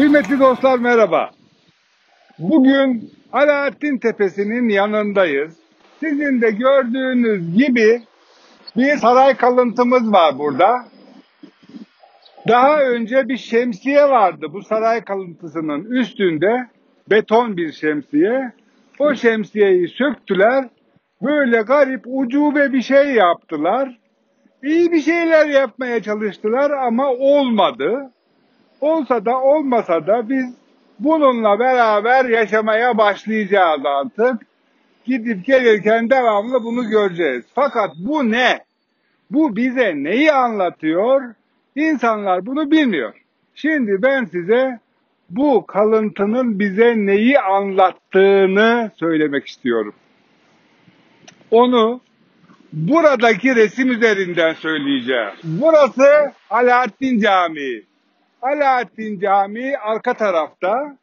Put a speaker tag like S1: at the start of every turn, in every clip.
S1: Kıymetli dostlar merhaba. Bugün Alaaddin Tepesi'nin yanındayız. Sizin de gördüğünüz gibi bir saray kalıntımız var burada. Daha önce bir şemsiye vardı bu saray kalıntısının üstünde. Beton bir şemsiye. O şemsiyeyi söktüler. Böyle garip ucube bir şey yaptılar. İyi bir şeyler yapmaya çalıştılar ama olmadı. Olsa da olmasa da biz bununla beraber yaşamaya başlayacağız artık. Gidip gelirken devamlı bunu göreceğiz. Fakat bu ne? Bu bize neyi anlatıyor? İnsanlar bunu bilmiyor. Şimdi ben size bu kalıntının bize neyi anlattığını söylemek istiyorum. Onu buradaki resim üzerinden söyleyeceğim. Burası Alaaddin Camii. Alaaddin Camii arka tarafta.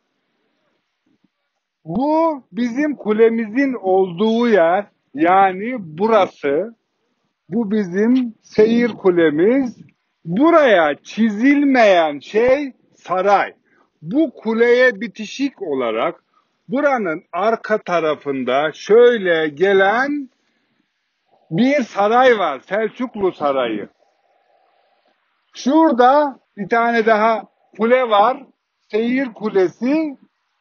S1: Bu bizim kulemizin olduğu yer. Yani burası. Bu bizim seyir kulemiz. Buraya çizilmeyen şey saray. Bu kuleye bitişik olarak buranın arka tarafında şöyle gelen bir saray var. Selçuklu Sarayı. Şurada bir tane daha kule var. Seyir Kulesi.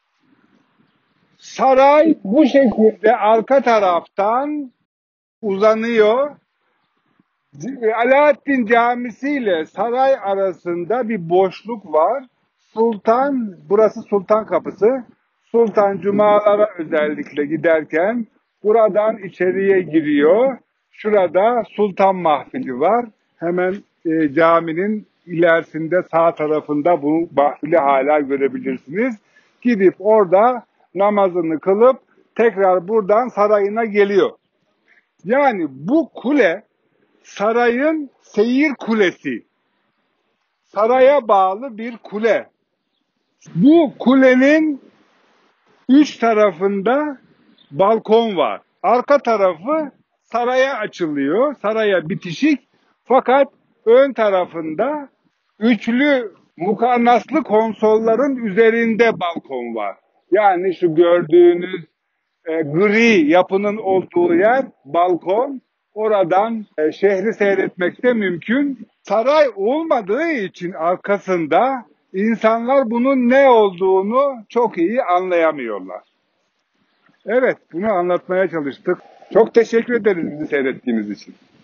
S1: Saray bu şekilde arka taraftan uzanıyor. Alaaddin Camisi ile saray arasında bir boşluk var. Burası Sultan Kapısı. Sultan cumalara özellikle giderken buradan içeriye giriyor. Şurada Sultan Mahfili var. Hemen caminin ilerisinde sağ tarafında bu mahfili hala görebilirsiniz. Gidip orada namazını kılıp tekrar buradan sarayına geliyor. Yani bu kule sarayın seyir kulesi. Saraya bağlı bir kule. Bu kulenin üç tarafında balkon var. Arka tarafı saraya açılıyor. Saraya bitişik. Fakat ön tarafında üçlü mukarnaslı konsolların üzerinde balkon var. Yani şu gördüğünüz gri yapının olduğu yer balkon. Oradan şehri seyretmek de mümkün. Saray olmadığı için arkasında insanlar bunun ne olduğunu çok iyi anlayamıyorlar. Evet, bunu anlatmaya çalıştık. Çok teşekkür ederiz bizi seyrettiğiniz için.